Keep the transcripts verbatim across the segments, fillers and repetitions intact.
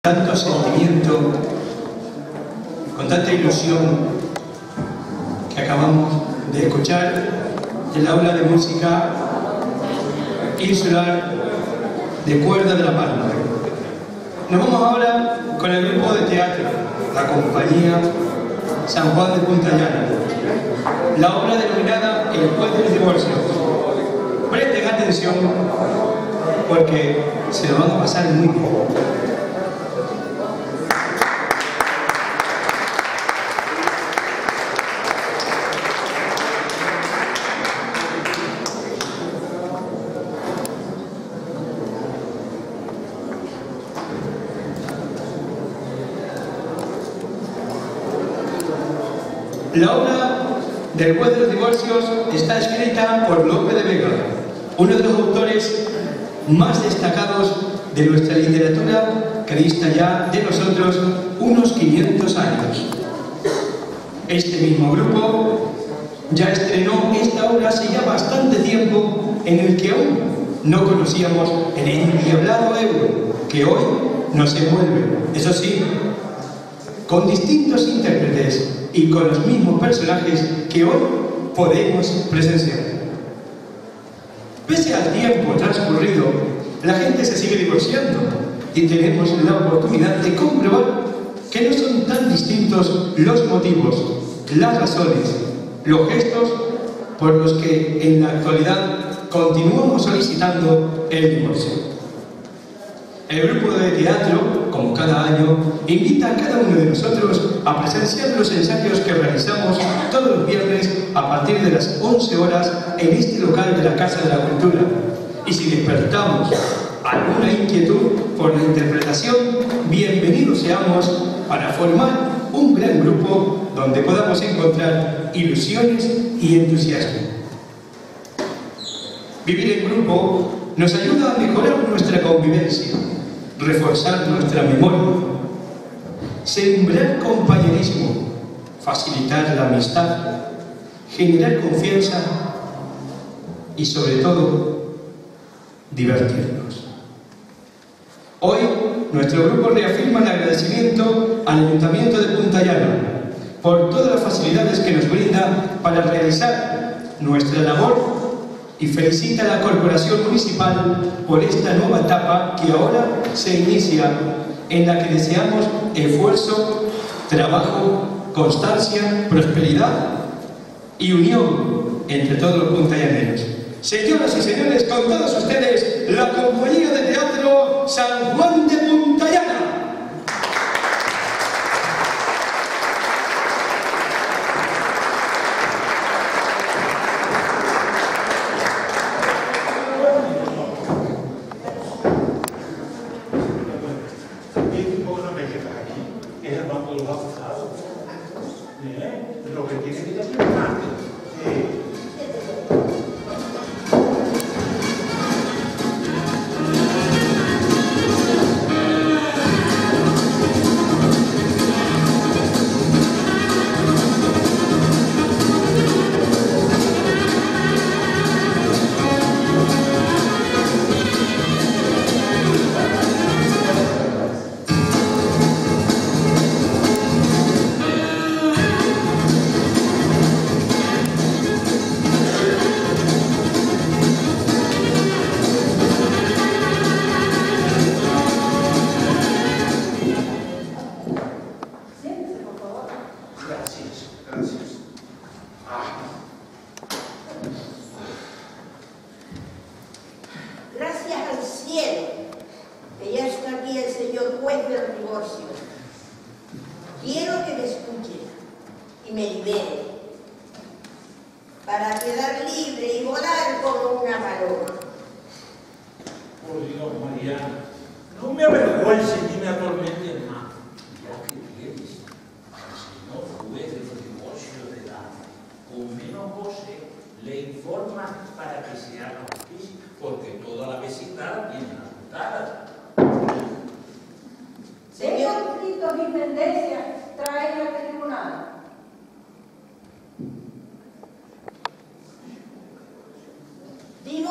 tanto sentimiento, con tanta ilusión que acabamos de escuchar el aula de música insular de Cuerda de la Palma. Nos vamos ahora con el grupo de teatro, la compañía San Juan de Punta Llana, la obra denominada El Juez de los Divorcios. Presten atención porque se lo van a pasar muy bien. La obra del Juez de los Divorcios está escrita por Lope de Vega, uno de los autores más destacados de nuestra literatura, que dista ya de nosotros unos quinientos años. Este mismo grupo ya estrenó esta obra hace ya bastante tiempo, en el que aún no conocíamos el endiablado euro que hoy nos envuelve, eso sí, con distintos intérpretes y con los mismos personajes que hoy podemos presenciar. Pese al tiempo transcurrido, la gente se sigue divorciando y tenemos la oportunidad de comprobar que no son tan distintos los motivos, las razones, los gestos por los que en la actualidad continuamos solicitando el divorcio. El grupo de teatro, como cada año, invita a cada uno de nosotros a presenciar los ensayos que realizamos todos los viernes a partir de las once horas en este local de la Casa de la Cultura. Y si despertamos alguna inquietud por la interpretación, bienvenidos seamos para formar un gran grupo donde podamos encontrar ilusiones y entusiasmo. Vivir en grupo nos ayuda a mejorar nuestra convivencia, reforzar nuestra memoria, sembrar compañerismo, facilitar la amistad, generar confianza y, sobre todo, divertirnos. Hoy, nuestro grupo reafirma el agradecimiento al Ayuntamiento de Punta Llana por todas las facilidades que nos brinda para realizar nuestra labor y felicita a la Corporación Municipal por esta nueva etapa que ahora se inicia, en la que deseamos esfuerzo, trabajo, constancia, prosperidad y unión entre todos los puntallaneros. Señoras y señores, con todos ustedes, la compañía de teatro San Juan de Punta Llana.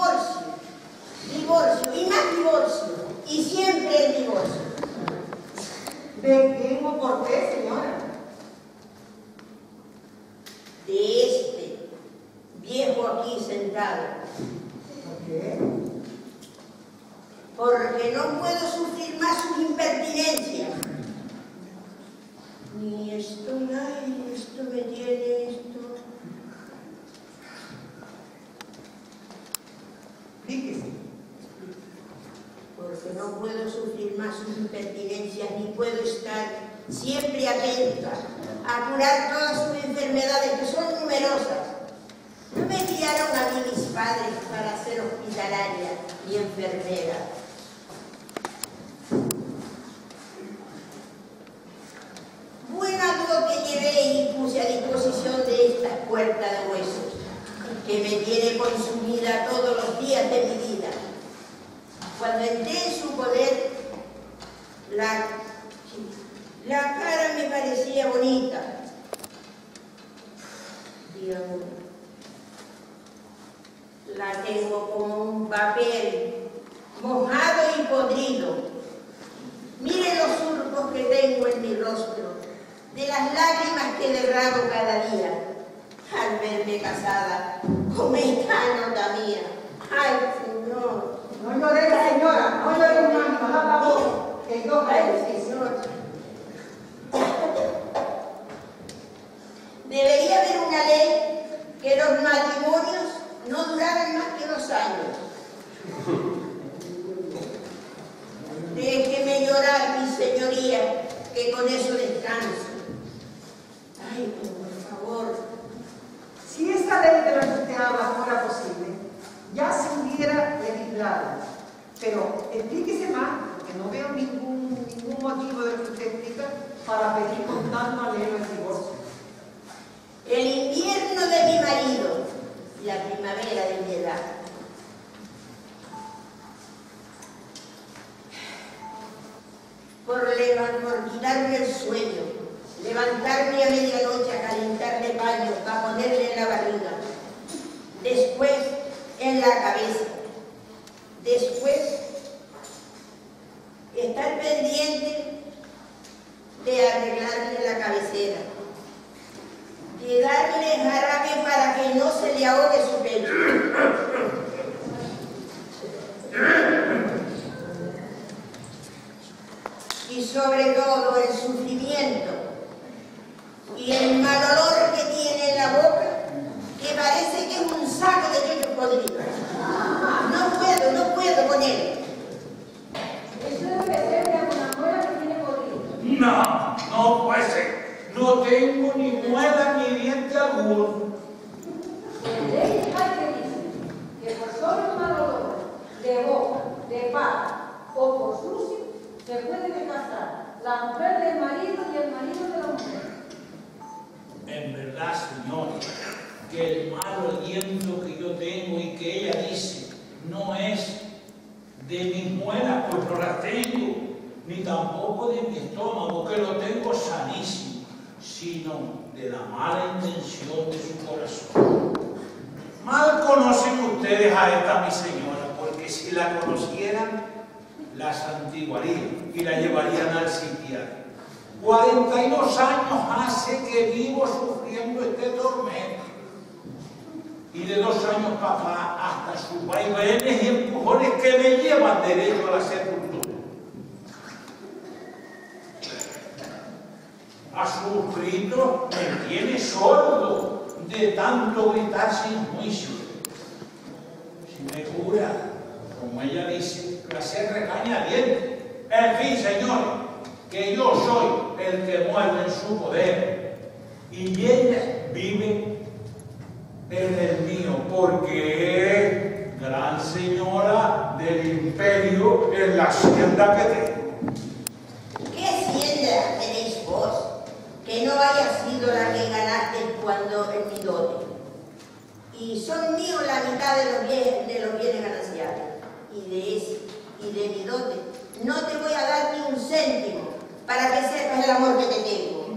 Divorcio, divorcio, y más divorcio, y siempre el divorcio. ¿De quién o por qué, señora? De este viejo aquí sentado. ¿Por qué? Porque no puedo sufrir más sus impertinencias. Ni esto, ay, esto me tiene esto. Dígase. Porque no puedo sufrir más sus impertinencias, ni puedo estar siempre atenta a curar todas sus enfermedades, que son numerosas. No me criaron a mí mis padres para ser hospitalaria y enfermera. Buena dote llevé y puse a disposición de esta puerta de huesos, que me tiene consumida todos los días de mi vida. Cuando entré en su poder, la, la cara me parecía bonita. Dios mío. La tengo como un papel mojado y podrido. Miren los surcos que tengo en mi rostro, de las lágrimas que derramo cada día al verme casada con esta nota mía. ¡Ay, Señor! No llore, señora, no llore, mami, no la voz. Que yo ¡Ay, Señor! Debería haber una ley que los matrimonios no duraran más que dos años. Déjeme llorar, mi señoría, que con eso descanso. Ay, por favor. Si esa ley de la que usted habla fuera posible, ya se hubiera legislado. Pero explíquese más, porque no veo ningún, ningún motivo de lo que usted explica para pedir con tanto anhelo el divorcio. El invierno de mi marido y la primavera de mi edad. Por, por quitarme el sueño, levantarme a medianoche a calentarle paños para ponerle en la barriga, después en la cabeza, después estar pendiente de arreglarle la cabecera, de darle jarabe para que no se le ahogue su pecho. Y sobre todo el sufrimiento y el mal olor que tiene en la boca, que parece que es un saco de quechos podridos. No puedo, no puedo con él. Eso debe ser de alguna muela que tiene podrido. No, no puede ser. No tengo ni muela ni diente alguno. En leyes hay que decir que por solo un mal olor de boca, de pata o por sucio, se puede descasar la mujer del marido y el marido de la mujer. En verdad, Señor, que el mal aliento que yo tengo y que ella dice no es de mis muelas, pues no las tengo, ni tampoco de mi estómago, que lo tengo sanísimo, sino de la mala intención de su corazón. Mal conocen ustedes a esta mi señora, porque si la conocieran, la santiguarían y la llevarían al psiquiatra. cuarenta y dos años hace que vivo sufriendo este tormento. Y de dos años para acá, hasta sus vaivenes y empujones que me llevan derecho a la sepultura. A sus gritos me tiene sordo de tanto gritar sin juicio. Si me cura, como ella dice, que hacer regañadiente. En fin, señor, que yo soy el que muerde en su poder y ella vive en el mío, porque es gran señora del imperio en la hacienda que tengo. ¿Qué hacienda tenéis vos? Que no haya sido la que ganaste cuando en mi dote. Y son míos la mitad de los bienes, de los bienes gananciales. Y de ese, y de mi dote, no te voy a dar ni un céntimo para que sepas el amor que te tengo.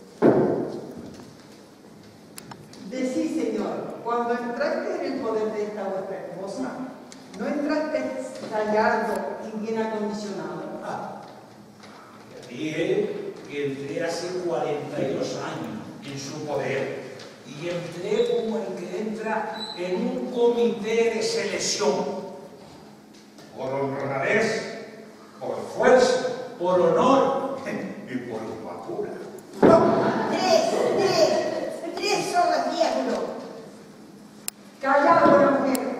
Decí, señor, cuando entraste en el poder de esta vuestra esposa, ¿no entraste gallardo y bien acondicionado? Ah, dije que entré hace cuarenta y dos años en su poder y entré como el que entra en un comité de selección. Por honradez, por fuerza, por honor y por guapura. Tres, tres, tres son los diablos. Callado, buena mujer,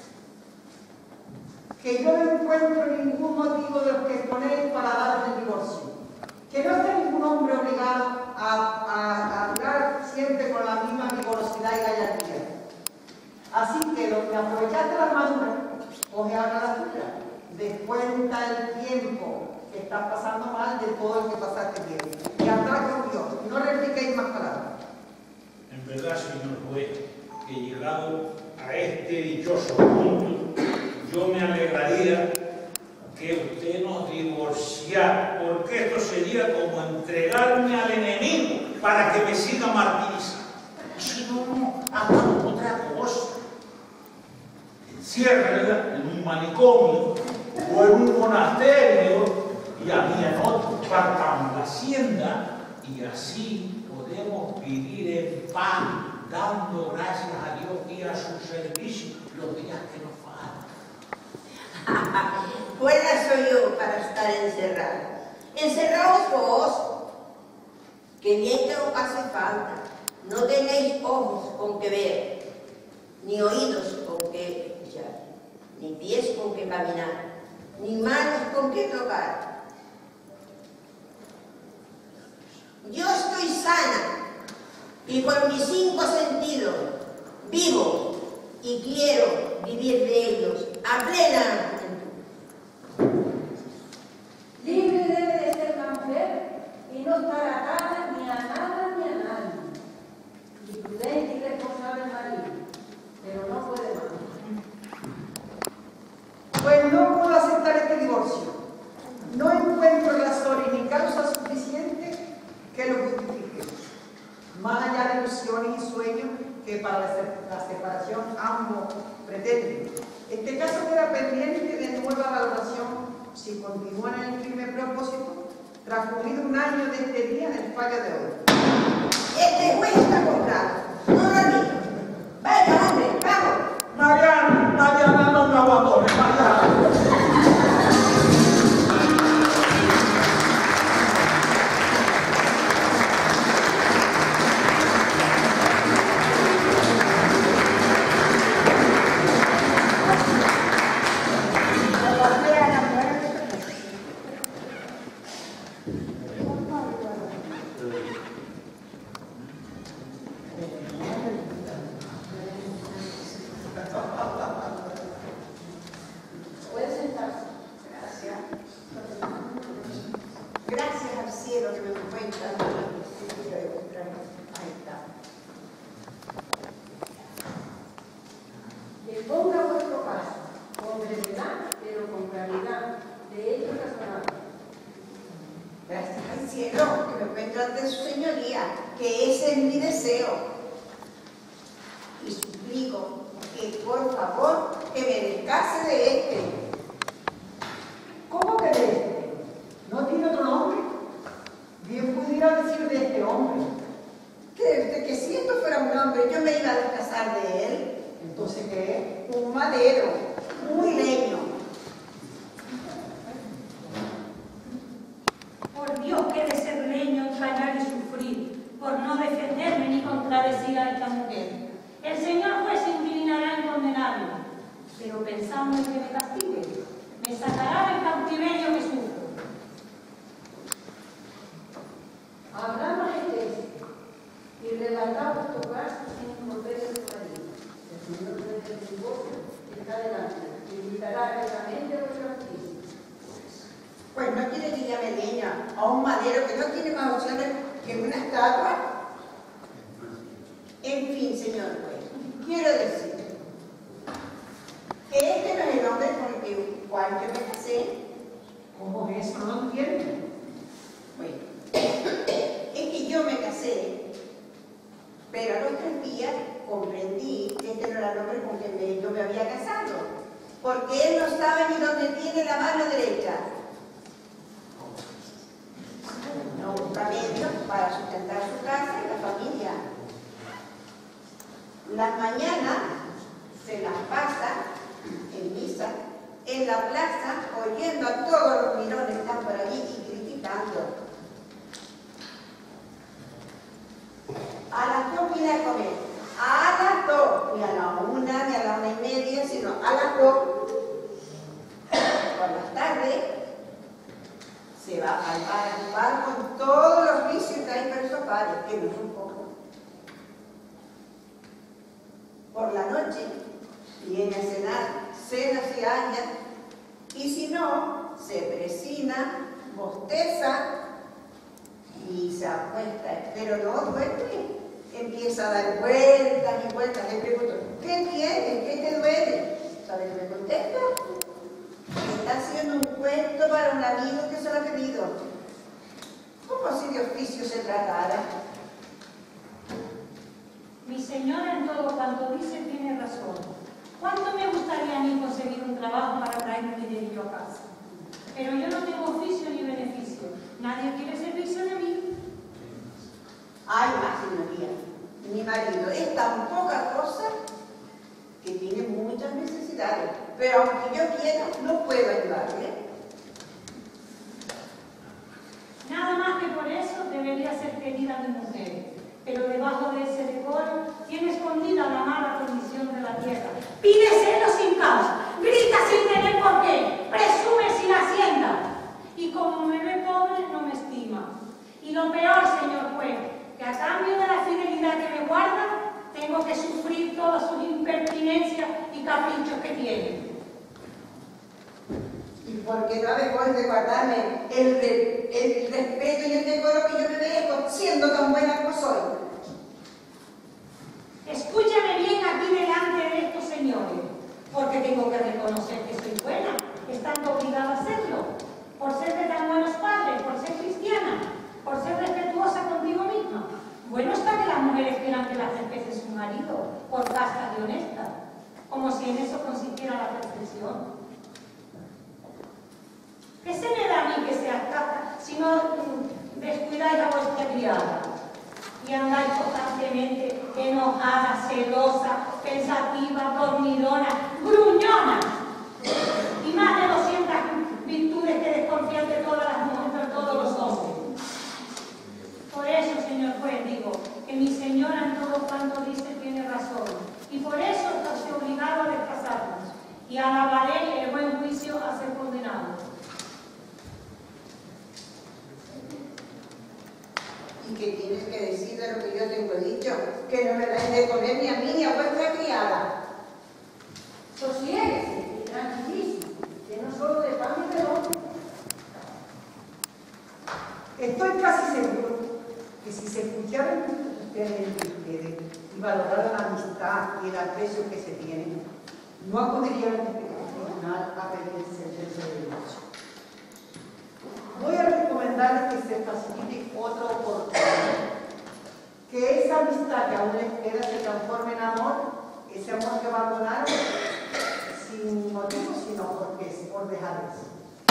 que yo no encuentro ningún motivo de los que ponéis para dar el divorcio. Que no esté ningún hombre obligado a, a, a hablar siempre con la misma vigorosidad y gallardía. Así que lo que aprovechaste la armadura, coge ahora la tuya. Descuenta el tiempo que estás pasando mal de todo lo que pasaste bien. Y andad con Dios, no repliquéis más palabras. En verdad, señor juez, que llegado a este dichoso punto, yo me alegraría que usted nos divorciara, porque esto sería como entregarme al enemigo para que me siga martirizando. Si no, no, hagamos otra cosa. Enciérrala en un manicomio o en un monasterio y a mí en otro, partamos la hacienda y así podemos vivir en paz, dando gracias a Dios y a su servicio los días que nos faltan. Buena soy yo para estar encerrado. Encerraos vos, que bien que os hace falta. No tenéis ojos con que ver, ni oídos con que escuchar, ni pies con que caminar, ni manos con que tocar. Yo estoy sana y con mis cinco sentidos vivo y quiero vivir de ellos a plena juventud. Libre debe de ser la mujer y no estar atada ni a nada ni a nadie. Y prudente y responsable el marido, pero no puede más. Pues no puedo aceptar este divorcio. No encuentro razones ni causa suficiente que lo justifique. Más allá de ilusiones y sueños que para la separación ambos pretenden. Este caso queda pendiente de nueva valoración si continúan en el firme propósito, transcurrido un año de este día en el fallo de hoy. Este juez está comprado, no lo olvides. Vaya, hombre, vamos. Mariana, Mariana, no me abandones, Mariana. Puede sentarse. Gracias. Gracias al cielo que me encuentra. Ahí está. Que ponga vuestro caso con brevedad, pero con claridad, de hecho razonable. Gracias al cielo que me encuentra ante su señoría, que ese es mi deseo. Y suplico que por favor que me descase de este. ¿Cómo que de este? ¿No tiene otro nombre? Bien pudiera decir de este hombre. Que desde que si esto fuera un hombre, yo me iba a descasar de él. Entonces, ¿qué es? Un madero, un leño. Por Dios que de ser leño, callar y sufrir, por no defenderme ni contradecir a esta mujer. El Señor juez se inclinará en condenarme, pero pensando en que me castigue, me sacará del cautiverio que sufro. Hablamos de este y relatamos vuestro caso sin volver a su marido. El Señor juez del divorcio está delante y invitará realmente a vuestra justicia. Pues no quiere que llame leña a un madero que no tiene más opciones que una estatua. En fin, señor juez, quiero decir que este no es el hombre con el cual yo me casé. ¿Cómo es eso? No entiendo. Bueno, es que yo me casé, pero a los tres días comprendí que este no era el hombre con quien me- yo me había casado, porque él no sabe ni dónde tiene la mano derecha. para sustentar su casa y la familia. Las mañanas se las pasa en misa, en la plaza, oyendo a todos los mirones que están por allí y criticando. A las dos viene a comer, a las dos, ni a la una, ni a la una y media, sino a las dos. Por las tardes se va al bar a jugar con todos los vicios que hay para esos bares, que no son pocos. Por la noche viene a cenar cenas y añas, y si no, se presina, bosteza y se acuesta, pero no duerme. Empieza a dar vueltas y vueltas. Le pregunto, ¿qué tienes? ¿Qué te duele? ¿Sabes qué me contesta? Está haciendo un cuento para un amigo que se lo ha pedido. Como si de oficio se tratara. Mi señora en todo cuanto dice tiene razón. ¿Cuánto me gustaría a mí conseguir un trabajo para traerme un dinerillo a casa? Pero yo no tengo oficio ni beneficio. Nadie quiere servicio de mí. Ay, más, señoría. Mi marido es tan poca cosa que tiene muchas necesidades. Pero aunque yo quiera, no puedo ayudarle. Nada más que por eso debería ser querida mi mujer. Pero debajo de ese decoro tiene escondida la mala condición de la tierra. Pide celo sin causa, grita sin tener por qué, presume sin hacienda. Y como me ve pobre, no me estima. Y lo peor, señor juez, que a cambio de la fidelidad que me guarda, tengo que sufrir todas sus impertinencias y caprichos que tiene. ¿Y por qué no avergüenza de guardarme el, el, el respeto y el decoro que yo me merezco, siendo tan buena como soy? Escúchame bien aquí delante de estos señores, porque tengo que reconocer que soy buena, estando obligada a hacerlo, por ser de tan buenos padres, por ser cristiana, por ser respetuosa contigo misma. Bueno está que las mujeres quieran que las respete su marido, por casta y honesta, como si en eso consistiera la perfección. ¿Qué se me da a mí que sea casta si no descuidáis a vuestra criada? Y andáis constantemente enojada, celosa, pensativa, dormidona, gruñona. Y más de doscientas virtudes que desconfían de todas las mujeres, de todos los hombres. Por eso, señor juez, digo que mi señora en todo cuanto dice tiene razón. Y por eso estoy obligado a descasarnos. Y alabaré el buen juicio a ser condenado. ¿Y qué tienes que decir de lo que yo tengo dicho? Que no me dais de comer ni a mí ni a vuestra criada. Sosiéguese, tranquilísimo, que no solo de pan y de hombre. Estoy casi seguro que si se escucharan ustedes entre ustedes y valoraran la amistad y el aprecio que se tienen, no acudirían al tribunal a pedir sentencia de divorcio. Voy a recomendarles que se facilite otra oportunidad, que esa amistad que aún les queda se transforme en amor, ese amor que abandonaron sin motivo, sino porque es por dejadez.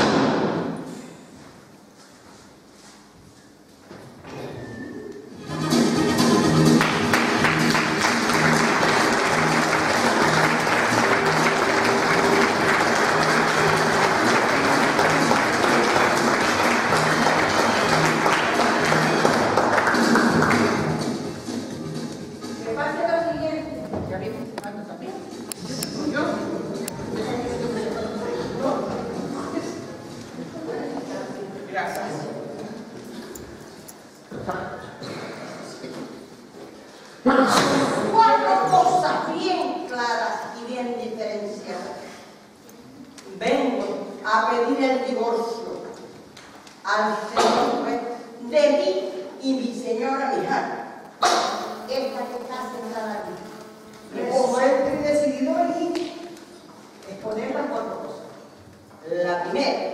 Cuatro cosas bien claras y bien diferenciadas. Vengo a pedir el divorcio al señor juez de mí y mi señora Mijar. Esta que está sentada aquí. Resuelto y decidido venir, exponer las cuatro cosas. La primera.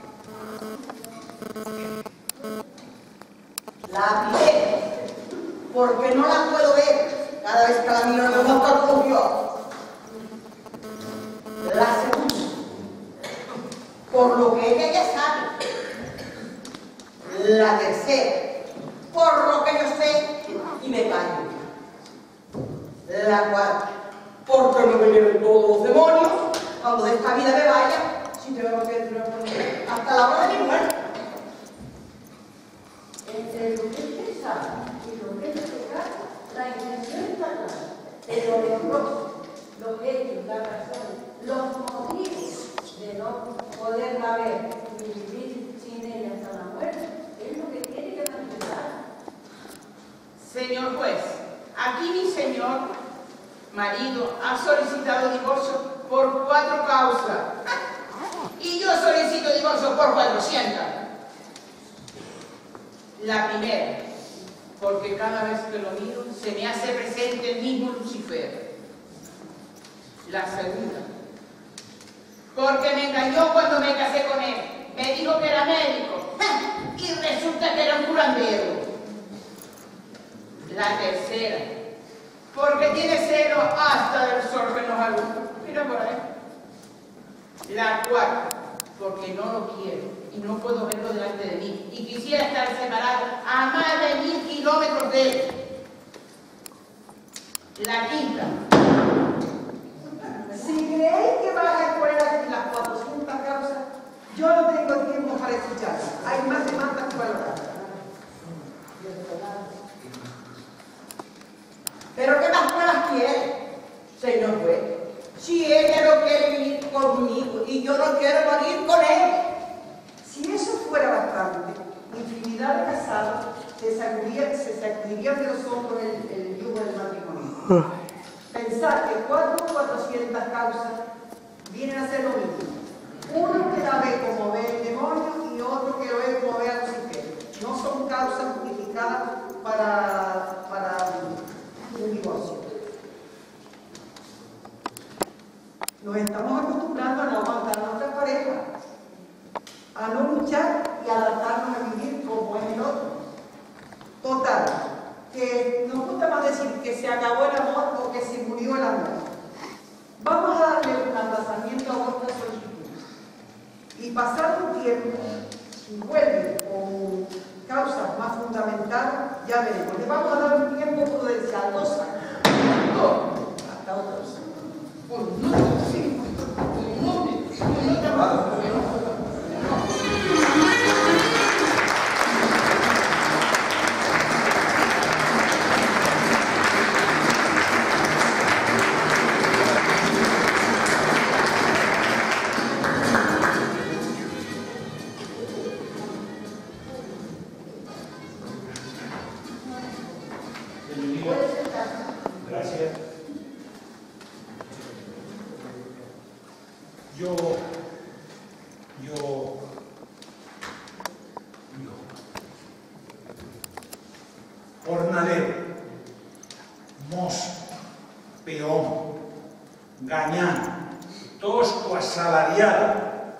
La primera. Porque no la puedo ver cada vez que la miro en los ojos como yo. La segunda. Por lo que ella ya sabe. La tercera. por lo que yo sé, y me callo. La cuarta, porque me vienen todos los demonios, cuando de esta vida me vaya, si tengo que entrar hasta la hora de mi muerte. Entre lo que usted sabe y lo que es pecar, la intención está clara, pero los rostros, los hechos, las razones, los motivos de no poderla ver y vivir sin ella hasta la muerte, es lo que tiene que manifestar. Señor juez, aquí mi señor marido ha solicitado divorcio por cuatro causas y yo solicito divorcio por cuatrocientas. La primera, porque cada vez que lo miro se me hace presente el mismo Lucifer. La segunda, porque me engañó cuando me casé con él. Me dijo que era médico y resulta que era un curandero. La tercera, porque tiene celo hasta del sol en los alumnos. Mira por ahí. La cuarta, porque no lo quiero y no puedo verlo delante de mí. Y quisiera estar separado a más de mil kilómetros de él. La quinta. Si creéis que vas a escuela las cuatrocientas causas, yo no tengo tiempo para escuchar. Hay más demandas que valorar. ¿Pero qué más pruebas quiere, señor juez? Si ella no quiere vivir conmigo y yo no quiero morir con él. Si eso fuera bastante, infinidad de casados se sacudirían, se sacudirían de los hombros el, el yugo del matrimonio. Pensar que cuatro o cuatrocientas causas vienen a ser lo mismo. Uno que la ve como ve el demonio y otro que lo ve como ve a Lucifer. No son causas justificadas para, para un divorcio. Nos estamos acostumbrando a no aguantar a nuestra pareja, a no luchar y adaptarnos a vivir como es el otro. Total, que nos gusta más decir que se acabó el amor o que se murió el amor. Vamos a darle un aplazamiento a vuestra solicitud. Y pasado un tiempo, si vuelve con causas más fundamentales, ya veremos. Le vamos a dar un tiempo prudencial, dos años. No, hasta otros. Un número, sí. Un número, un número. Gracias. Yo, yo, yo, jornalero, mozo, peón, gañán, tosco, asalariado,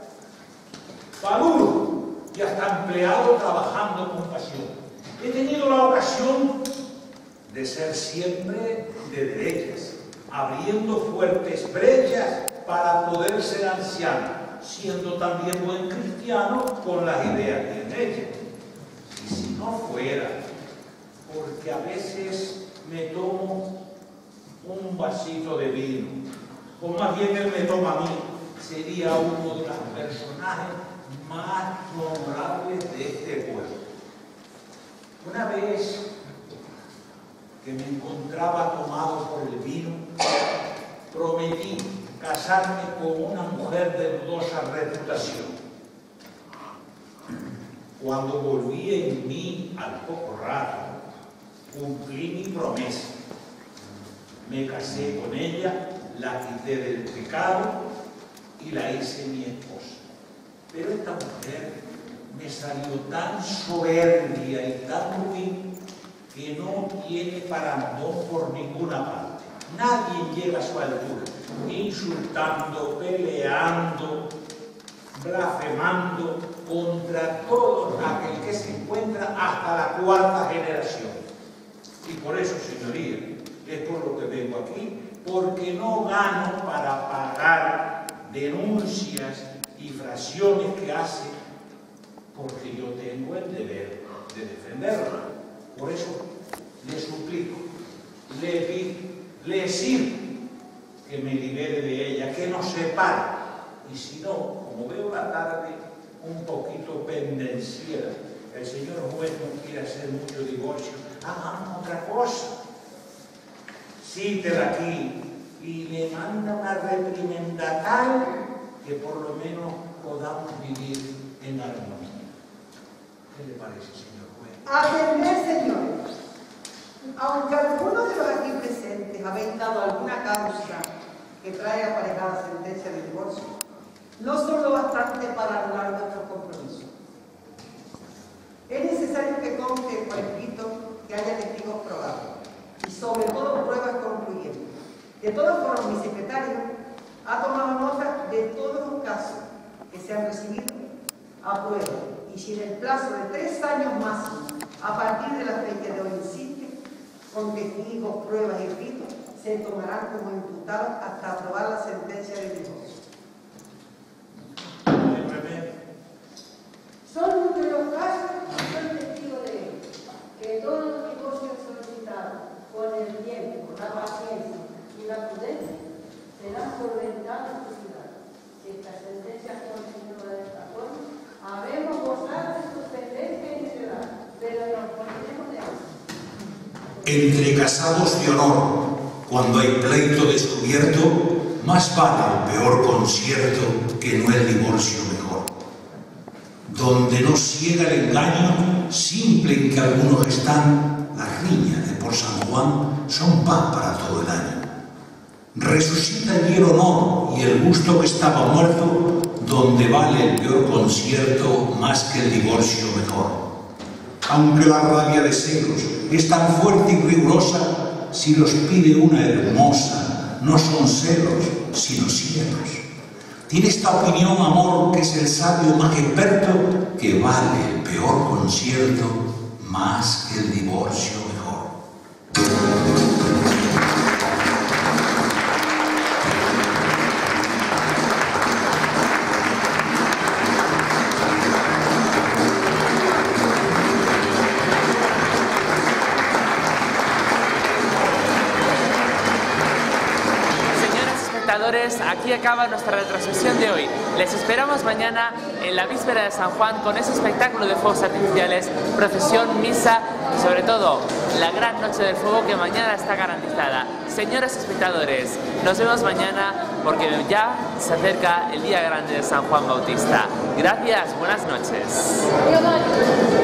paluro y hasta empleado trabajando con pasión. He tenido la ocasión de ser siempre de derechas, abriendo fuertes brechas para poder ser anciano, siendo también buen cristiano con las ideas bien hechas. Y si no fuera, porque a veces me tomo un vasito de vino, o más bien él me toma a mí, sería uno de los personajes más memorables de este pueblo. Una vez que me encontraba tomado por el vino, prometí casarme con una mujer de dudosa reputación. Cuando volví en mí al poco rato, cumplí mi promesa. Me casé con ella, la quité del pecado y la hice mi esposa. Pero esta mujer me salió tan soberbia y tan ruin que no tiene parangón por ninguna parte. Nadie llega a su altura, insultando, peleando, blasfemando contra todo aquel que se encuentra hasta la cuarta generación. Y por eso, señoría, es por lo que vengo aquí, porque no gano para pagar denuncias y fracciones que hace, porque yo tengo el deber de defenderlo. Por eso le suplico, le pido, le exijo que me libere de ella, que nos separe. Y si no, como veo la tarde un poquito pendenciera, el señor juez no quiere hacer mucho divorcio, hagamos otra cosa. Cítela aquí y le manda una reprimenda tal que por lo menos podamos vivir en armonía. ¿Qué le parece, señor juez? Atender, señores. Aunque algunos de los aquí presentes habéis dado alguna causa que trae aparejada sentencia de divorcio, no son lo bastante para anular nuestro compromiso. Es necesario que conste por escrito que haya testigos probados y sobre todo pruebas concluyentes. De todas formas, mi secretario ha tomado nota de todos los casos que se han recibido a prueba y si en el plazo de tres años máximo, a partir de la fecha de hoy insiste, con testigos, pruebas y escritos, se tomarán como imputados hasta aprobar la sentencia de divorcio. Son entre los casos que soy testigo de ello, que todos los divorcios solicitados con el tiempo, la paciencia y la prudencia serán solventados en su ciudad. Si esta sentencia continúa de esta forma, habemos gozado de su sentencia inicial, pero nos pondremos de eso. Entre casados de honor, cuando hay pleito descubierto, más vale el peor concierto que no el divorcio mejor. Donde no ciega el engaño, simple en que algunos están, las riñas de por San Juan son paz para todo el año. Resucita allí el honor y el gusto que estaba muerto, donde vale el peor concierto más que el divorcio mejor. Aunque la rabia de celos es tan fuerte y rigurosa, si los pide una hermosa, no son celos, sino cielos. Tiene esta opinión, amor, que es el sabio más experto, que vale el peor concierto más que el divorcio mejor. Aquí acaba nuestra retransmisión de hoy. Les esperamos mañana en la víspera de San Juan con ese espectáculo de fuegos artificiales, procesión, misa y sobre todo la gran noche del fuego que mañana está garantizada. Señores espectadores, nos vemos mañana porque ya se acerca el día grande de San Juan Bautista. Gracias, buenas noches.